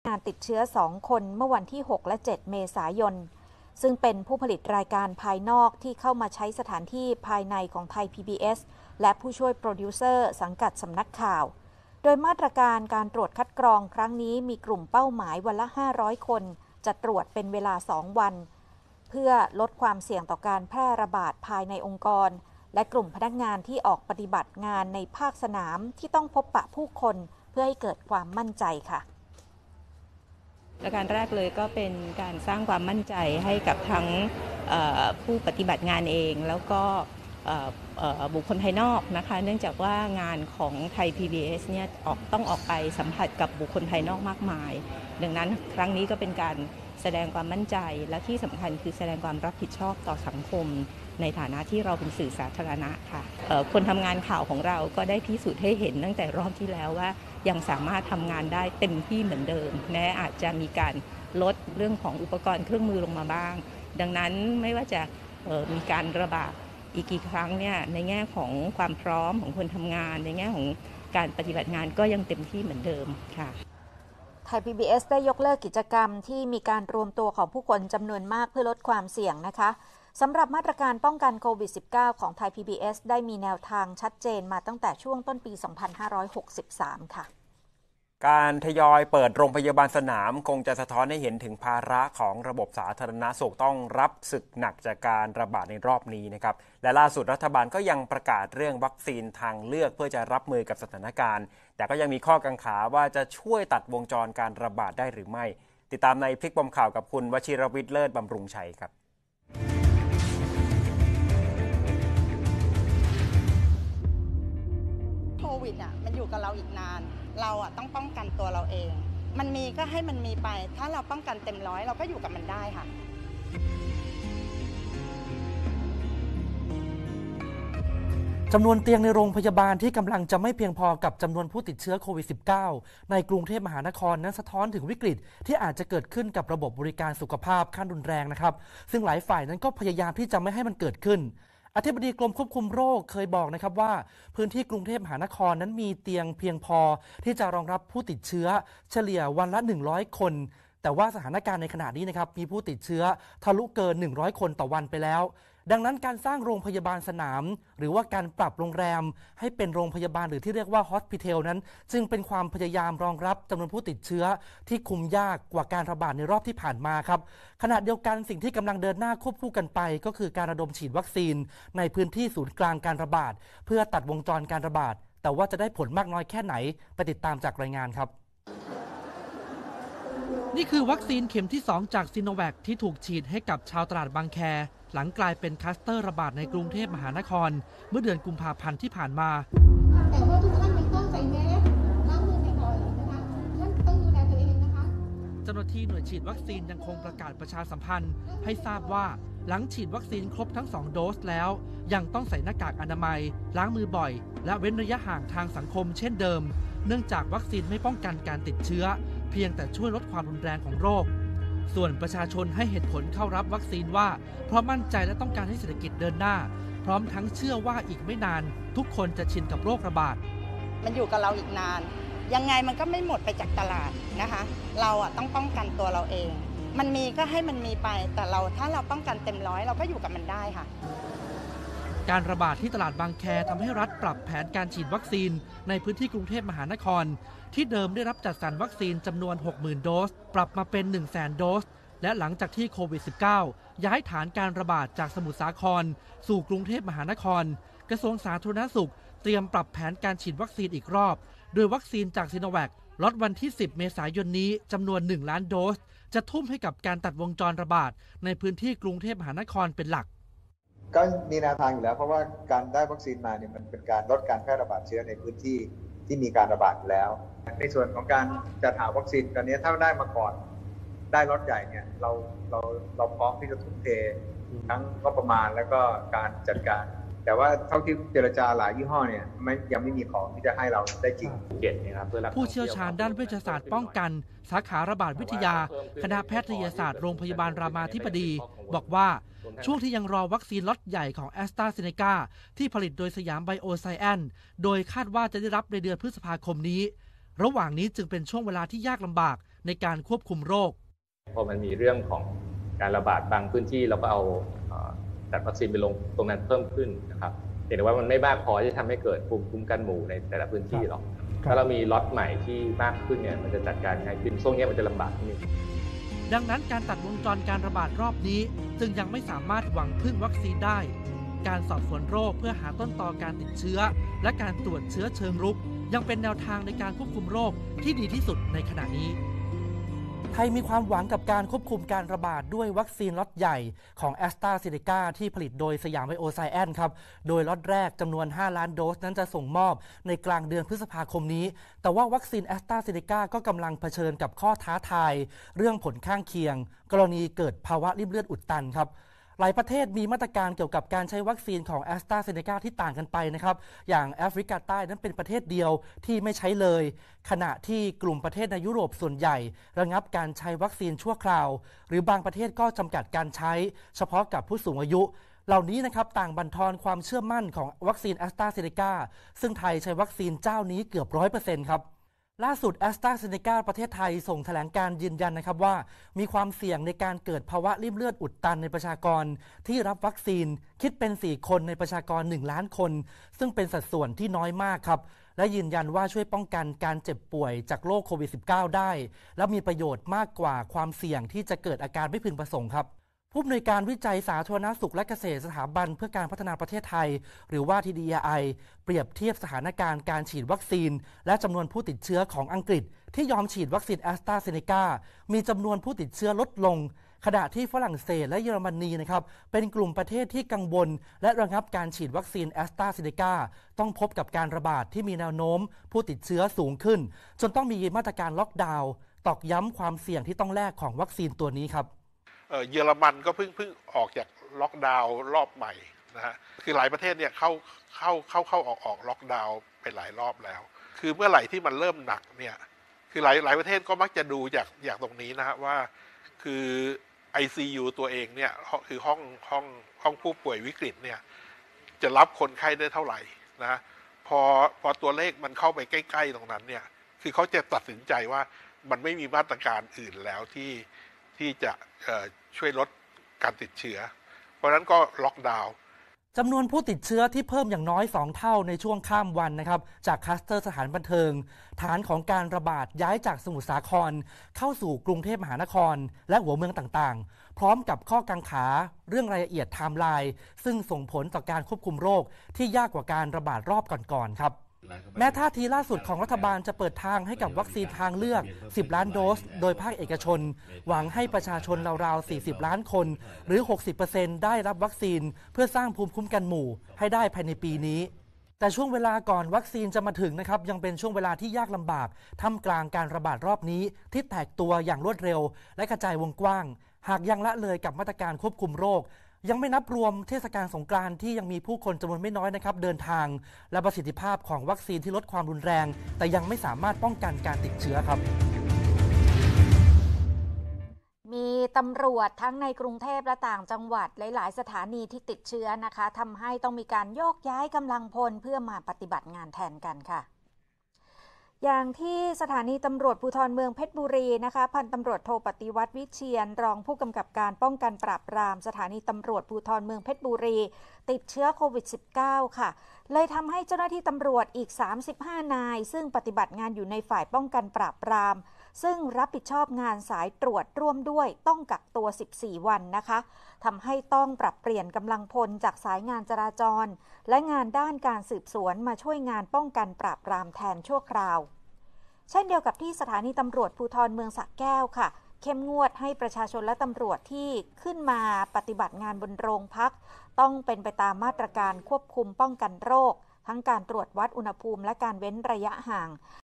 งานติดเชื้อ2 คนเมื่อวันที่ 6 และ 7 เมษายนซึ่งเป็นผู้ผลิตรายการภายนอกที่เข้ามาใช้สถานที่ภายในของไทย PBS และผู้ช่วยโปรดิวเซอร์สังกัดสำนักข่าวโดยมาตรการการตรวจคัดกรองครั้งนี้มีกลุ่มเป้าหมายวันละ500 คนจะตรวจเป็นเวลา2 วันเพื่อลดความเสี่ยงต่อการแพร่ระบาดภายในองค์กรและกลุ่มพนักงานที่ออกปฏิบัติงานในภาคสนามที่ต้องพบปะผู้คนเพื่อให้เกิดความมั่นใจค่ะประการแรกเลยก็เป็นการสร้างความมั่นใจให้กับทั้งผู้ปฏิบัติงานเองแล้วก็บุคคลภายนอกนะคะเนื่องจากว่างานของไทย PBS เนี่ยต้องออกไปสัมผัสกับบุคคลภายนอกมากมายดังนั้นครั้งนี้ก็เป็นการแสดงความมั่นใจและที่สำคัญคือแสดงความรับผิดชอบต่อสังคมในฐานะที่เราเป็นสื่อสาธารณะค่ะคนทำงานข่าวของเราก็ได้พิสูจน์ให้เห็นตั้งแต่รอบที่แล้วว่ายังสามารถทำงานได้เต็มที่เหมือนเดิมแม้อาจจะมีการลดเรื่องของอุปกรณ์เครื่องมือลงมาบ้างดังนั้นไม่ว่าจะมีการระบาดอีกกี่ครั้งเนี่ยในแง่ของความพร้อมของคนทำงานในแง่ของการปฏิบัติงานก็ยังเต็มที่เหมือนเดิมค่ะไทย PBS ได้ยกเลิกกิจกรรมที่มีการรวมตัวของผู้คนจำนวนมากเพื่อลดความเสี่ยงนะคะสำหรับมาตรการป้องกันโควิด -19 ของไทย PBS ได้มีแนวทางชัดเจนมาตั้งแต่ช่วงต้นปี 2563 ค่ะการทยอยเปิดโรงพยาบาลสนามคงจะสะท้อนให้เห็นถึงภาระของระบบสาธารณสุขต้องรับศึกหนักจากการระบาดในรอบนี้นะครับและล่าสุดรัฐบาลก็ยังประกาศเรื่องวัคซีนทางเลือกเพื่อจะรับมือกับสถานการณ์แต่ก็ยังมีข้อกังขาว่าจะช่วยตัดวงจรการระบาดได้หรือไม่ติดตามในพลิกปมข่าวกับคุณวชิรวิทย์เลิศบำรุงชัยครับโควิดมันอยู่กับเราอีกนานเราต้องป้องกันตัวเราเองมันมีก็ให้มันมีไปถ้าเราป้องกันเต็มร้อยเราก็อยู่กับมันได้ค่ะจำนวนเตียงในโรงพยาบาลที่กำลังจะไม่เพียงพอกับจำนวนผู้ติดเชื้อโควิด -19 ในกรุงเทพมหานครนั้นสะท้อนถึงวิกฤตที่อาจจะเกิดขึ้นกับระบบบริการสุขภาพขั้นรุนแรงนะครับซึ่งหลายฝ่ายนั้นก็พยายามที่จะไม่ให้มันเกิดขึ้นอธิบดีกรมควบคุมโรคเคยบอกนะครับว่าพื้นที่กรุงเทพมหานครนั้นมีเตียงเพียงพอที่จะรองรับผู้ติดเชื้อเฉลี่ยวันละ100 คนแต่ว่าสถานการณ์ในขณะนี้นะครับมีผู้ติดเชื้อทะลุเกิน100 คนต่อวันไปแล้วดังนั้นการสร้างโรงพยาบาลสนามหรือว่าการปรับโรงแรมให้เป็นโรงพยาบาลหรือที่เรียกว่าฮอสพิทอลนั้นจึงเป็นความพยายามรองรับจำนวนผู้ติดเชื้อที่คุมยากกว่าการระบาดในรอบที่ผ่านมาครับขณะเดียวกันสิ่งที่กำลังเดินหน้าควบคู่กันไปก็คือการระดมฉีดวัคซีนในพื้นที่ศูนย์กลางการระบาดเพื่อตัดวงจรการระบาดแต่ว่าจะได้ผลมากน้อยแค่ไหนไปติดตามจากรายงานครับนี่คือวัคซีนเข็มที่2จากซิโนแวคที่ถูกฉีดให้กับชาวตลาดบางแคหลังกลายเป็นคลัสเตอร์ระบาดในกรุงเทพมหานครเมื่อเดือนกุมภาพันธ์ที่ผ่านมาแต่ว่าทุกท่านยังต้องใส่แมสล้างมือบ่อยๆนะคะท่านต้องดูแลตัวเองนะคะเจ้าหน้าที่หน่วยฉีดวัคซีนยังคงประกาศประชาสัมพันธ์ให้ทราบว่าหลังฉีดวัคซีนครบทั้ง2โดสแล้วยังต้องใส่หน้ากากอนามัยล้างมือบ่อยและเว้นระยะห่างทางสังคมเช่นเดิมเนื่องจากวัคซีนไม่ป้องกันการติดเชื้อเพียงแต่ช่วยลดความรุนแรงของโรคส่วนประชาชนให้เหตุผลเข้ารับวัคซีนว่าเพราะมั่นใจและต้องการให้เศรษฐกิจเดินหน้าพร้อมทั้งเชื่อว่าอีกไม่นานทุกคนจะชินกับโรคระบาดมันอยู่กับเราอีกนานยังไงมันก็ไม่หมดไปจากตลาดนะคะเราต้องป้องกันตัวเราเองมันมีก็ให้มันมีไปแต่ถ้าเราป้องกันเต็มร้อยเราก็อยู่กับมันได้ค่ะการระบาดที่ตลาดบางแคทำให้รัฐปรับแผนการฉีดวัคซีนในพื้นที่กรุงเทพมหานครที่เดิมได้รับจัดสรรวัคซีนจำนวน 60,000 โดสปรับมาเป็น 100,000 โดสและหลังจากที่โควิด -19 ย้ายฐานการระบาดจากสมุทรสาครสู่กรุงเทพมหานครกระทรวงสาธารณสุขเตรียมปรับแผนการฉีดวัคซีนอีกรอบโดยวัคซีนจากซิโนแวคล็อตวันที่ 10 เมษายนนี้จำนวน 1 ล้านโดสจะทุ่มให้กับการตัดวงจรระบาดในพื้นที่กรุงเทพมหานครเป็นหลักก็มีแนวทางอยู่แล้วเพราะว่าการได้วัคซีนมาเนี่ยมันเป็นการลดการแพร่ระบาดเชื้อในพื้นที่ที่มีการระบาดอยู่แล้วในส่วนของการจัดหาวัคซีนตอนนี้ถ้าได้มาก่อนได้ล็อตใหญ่เนี่ยเราพร้อมที่จะทุ่มเททั้งงบประมาณแล้วก็การจัดการแต่ว่าเท่าที่เจรจาหลายยี่ห้อเนี่ยยังไม่มีของที่จะให้เราได้จริงผู้เชี่ยวชาญด้านเวชศาสตร์ป้องกันสาขาระบาดวิทยาคณะแพทยศาสตร์โรงพยาบาลรามาธิบดีบอกว่าช่วงที่ยังรอวัคซีนล็อตใหญ่ของแอสตราเซเนกาที่ผลิตโดยสยามไบโอไซแอนโดยคาดว่าจะได้รับในเดือนพฤษภาคมนี้ระหว่างนี้จึงเป็นช่วงเวลาที่ยากลำบากในการควบคุมโรคพอมันมีเรื่องของการระบาดบางพื้นที่เราก็เอาจัดวัคซีนไปลงตรงนั้นเพิ่มขึ้นนะครับแต่ว่ามันไม่มากพอที่ทำให้เกิดภูมิคุ้มกันหมู่ในแต่ละพื้นที่หรอกถ้าเรามีล็อตใหม่ที่มากขึ้นเนี่ยมันจะจัดการง่ายขึ้นช่วงนี้มันจะลำบากนิดนึงดังนั้นการตัดวงจรการระบาดรอบนี้จึงยังไม่สามารถหวังพึ่งวัคซีนได้การสอบสวนโรคเพื่อหาต้นตอการติดเชื้อและการตรวจเชื้อเชิงรุกยังเป็นแนวทางในการควบคุมโรคที่ดีที่สุดในขณะนี้ไทยมีความหวังกับการควบคุมการระบาดด้วยวัคซีนล็อตใหญ่ของ AstraZeneca ที่ผลิตโดยสยามไบโอไซแอนซ์ครับโดยล็อตแรกจำนวน 5 ล้านโดสนั้นจะส่งมอบในกลางเดือนพฤษภาคมนี้แต่ว่าวัคซีน AstraZeneca ก็กำลังเผชิญกับข้อท้าทายเรื่องผลข้างเคียงกรณีเกิดภาวะริ่มเลือดอุดตันครับหลายประเทศมีมาตรการเกี่ยวกับการใช้วัคซีนของ AstraZeneca ที่ต่างกันไปนะครับอย่างแอฟริกาใต้นั้นเป็นประเทศเดียวที่ไม่ใช้เลยขณะที่กลุ่มประเทศในยุโรปส่วนใหญ่ระงับการใช้วัคซีนชั่วคราวหรือบางประเทศก็จำกัดการใช้เฉพาะกับผู้สูงอายุเหล่านี้นะครับต่างบั่นทอนความเชื่อมั่นของวัคซีน AstraZeneca ซึ่งไทยใช้วัคซีนเจ้านี้เกือบ 100% ครับล่าสุด AstraZeneca ประเทศไทยส่งแถลงการยืนยันนะครับว่ามีความเสี่ยงในการเกิดภาวะริ่มเลือดอุดตันในประชากรที่รับวัคซีนคิดเป็น4คนในประชากร1ล้านคนซึ่งเป็นสัดส่วนที่น้อยมากครับและยืนยันว่าช่วยป้องกันการเจ็บป่วยจากโรคโควิด -19 ได้และมีประโยชน์มากกว่าความเสี่ยงที่จะเกิดอาการไม่พึงประสงค์ครับผู้อำนวยการวิจัยสาธารณสุขและเกษตรสถาบันเพื่อการพัฒนาประเทศไทยหรือว่า TDAI เปรียบเทียบสถานการณ์การฉีดวัคซีนและจำนวนผู้ติดเชื้อของอังกฤษที่ยอมฉีดวัคซีน AstraZeneca มีจำนวนผู้ติดเชื้อลดลงขณะที่ฝรั่งเศสและเยอรมนีนะครับเป็นกลุ่มประเทศที่กังวลและระงับการฉีดวัคซีน AstraZeneca ต้องพบกับการระบาดที่มีแนวโน้มผู้ติดเชื้อสูงขึ้นจนต้องมีมาตรการล็อกดาวน์ตอกย้ำความเสี่ยงที่ต้องแลกของวัคซีนตัวนี้ครับเยอรมันก็เพิ่งออกจากล็อกดาวน์รอบใหม่นะฮะคือหลายประเทศเนี่ยเข้าออกล็อกดาวน์ไปหลายรอบแล้วคือเมื่อไหร่ที่มันเริ่มหนักเนี่ยคือหลายประเทศก็มักจะดูจากตรงนี้นะฮะว่าคือ ICU ตัวเองเนี่ยคือห้องผู้ป่วยวิกฤตเนี่ยจะรับคนไข้ได้เท่าไหร่นะพอตัวเลขมันเข้าไปใกล้ๆตรงนั้นเนี่ยคือเขาจะตัดสินใจว่ามันไม่มีมาตรการอื่นแล้วที่จะช่วยลดการติดเชื้อเพราะนั้นก็ล็อกดาวน์จำนวนผู้ติดเชื้อที่เพิ่มอย่างน้อย2เท่าในช่วงข้ามวันนะครับจากคลัสเตอร์สถานบันเทิงฐานของการระบาดย้ายจากสมุทรสาครเข้าสู่กรุงเทพมหานครและหัวเมืองต่างๆพร้อมกับข้อกังขาเรื่องรายละเอียดไทม์ไลน์ซึ่งส่งผลต่อการควบคุมโรคที่ยากกว่าการระบาดรอบก่อนๆครับแม้ท่าทีล่าสุดของรัฐบาลจะเปิดทางให้กับวัคซีนทางเลือก10ล้านโดสโดยภาคเอกชนหวังให้ประชาชนราวๆ40ล้านคนหรือ 60% ได้รับวัคซีนเพื่อสร้างภูมิคุ้มกันหมู่ให้ได้ภายในปีนี้แต่ช่วงเวลาก่อนวัคซีนจะมาถึงนะครับยังเป็นช่วงเวลาที่ยากลำบากท่ามกลางการระบาดรอบนี้ที่แตกตัวอย่างรวดเร็วและกระจายวงกว้างหากยังละเลยกับมาตรการควบคุมโรคยังไม่นับรวมเทศกาลสงกรานต์ที่ยังมีผู้คนจำนวนไม่น้อยนะครับเดินทางและประสิทธิภาพของวัคซีนที่ลดความรุนแรงแต่ยังไม่สามารถป้องกันการติดเชื้อครับมีตำรวจทั้งในกรุงเทพและต่างจังหวัดหลายๆสถานีที่ติดเชื้อนะคะทำให้ต้องมีการโยกย้ายกำลังพลเพื่อมาปฏิบัติงานแทนกันค่ะอย่างที่สถานีตำรวจภูธรเมืองเพชรบุรีนะคะพันตำรวจโทปฏิวัติวิเชียรรองผู้กำกับการป้องกันปราบปรามสถานีตำรวจภูธรเมืองเพชรบุรีติดเชื้อโควิด -19 ค่ะเลยทำให้เจ้าหน้าที่ตำรวจอีก35นายซึ่งปฏิบัติงานอยู่ในฝ่ายป้องกันปราบปรามซึ่งรับผิดชอบงานสายตรวจร่วมด้วยต้องกักตัว14วันนะคะทำให้ต้องปรับเปลี่ยนกำลังพลจากสายงานจราจรและงานด้านการสืบสวนมาช่วยงานป้องกันปราบปรามแทนชั่วคราวเช่นเดียวกับที่สถานีตำรวจภูธรเมืองสระแก้วค่ะเข้มงวดให้ประชาชนและตำรวจที่ขึ้นมาปฏิบัติงานบนโรงพักต้องเป็นไปตามมาตรการควบคุมป้องกันโรคทั้งการตรวจวัดอุณหภูมิและการเว้นระยะห่าง